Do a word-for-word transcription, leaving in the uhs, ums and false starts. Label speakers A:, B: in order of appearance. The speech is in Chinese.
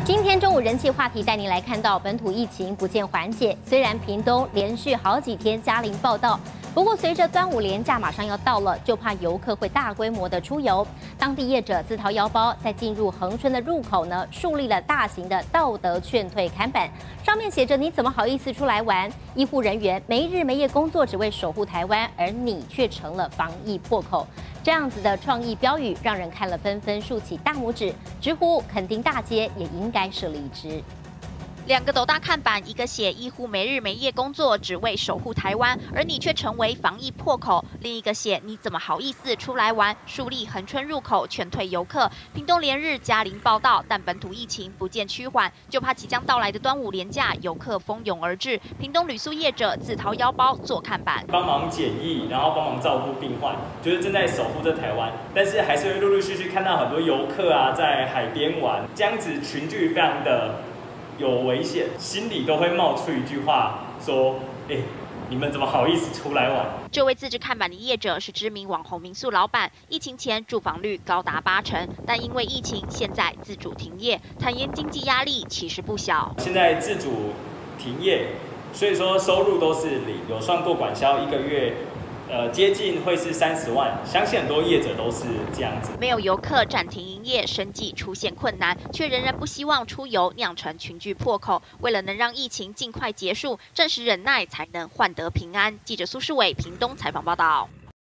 A: 今天中午人气话题带您来看到本土疫情不见缓解，虽然屏东连续好几天加零报道，不过随着端午连假马上要到了，就怕游客会大规模的出游。当地业者自掏腰包，在进入恒春的入口呢，树立了大型的道德劝退看板，上面写着“你怎么好意思出来玩？”医护人员没日没夜工作，只为守护台湾，而你却成了防疫破口。这样子的创意标语，让人看了纷纷竖起大拇指，直呼垦丁大街也应该是离职。
B: 两个斗大看板，一个写医护没日没夜工作，只为守护台湾，而你却成为防疫破口；另一个写你怎么好意思出来玩，树立恒春入口劝退游客。屏东连日加零报道，但本土疫情不见趋缓，就怕即将到来的端午连假，游客蜂拥而至。屏东旅宿业者自掏腰包做看板，
C: 帮忙检疫，然后帮忙照顾病患，就是正在守护着台湾。但是还是会陆陆续续看到很多游客啊，在海边玩，这样子群聚非常的有危险，心里都会冒出一句话说：“哎、欸，你们怎么好意思出来玩？”
B: 这位自制看板的业者是知名网红民宿老板，疫情前住房率高达八成，但因为疫情，现在自主停业，坦言经济压力其实不小。
C: 现在自主停业，所以说收入都是零，有算过管销一个月。呃，接近会是三十万，相信很多业者都是这样子。
B: 没有游客暂停营业，生计出现困难，却仍然不希望出游酿成群聚破口。为了能让疫情尽快结束，暂时忍耐才能换得平安。记者苏世伟屏东采访报道。